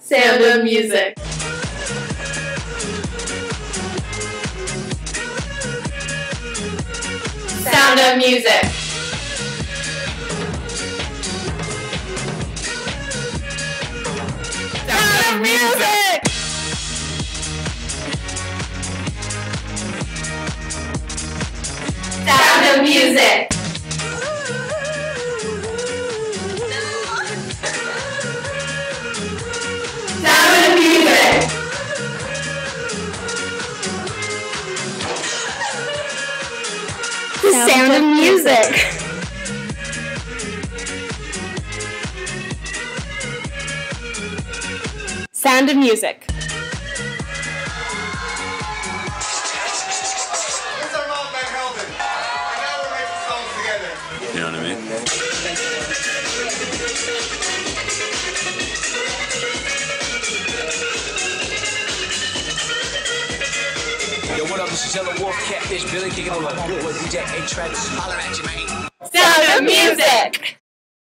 Sound of Music. Sound of Music. Sound of Music. Sound of Music. Sound of Music. Sound of Music. You know what I mean? Yo, what up? This is Yellow Wolf, Catfish, Billy, kicking on like good with DJ A-Travis. Holler at you, man. Sound of Music.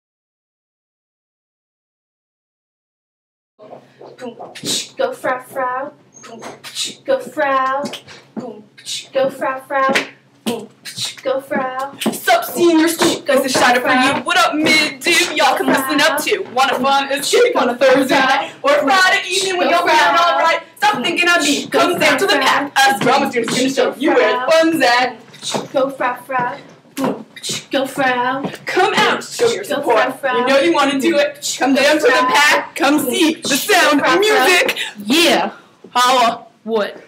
Go frau frau, go frau, go frau frau, go frau. Sup, seniors? Guys, a shout out for you. What up, mid-dude? Y'all can listen up to Wanna Fun is Chick on a Thursday night or Friday evening when y'all feeling alright. Stop thinking of me. Comes down to the pack. Us drama students gonna show you where fun's at. Go frau frau, go frau. Come out, show your support. You know you wanna do it. Come down to the pack. Come see the sound of music. Yeah. Holla. What?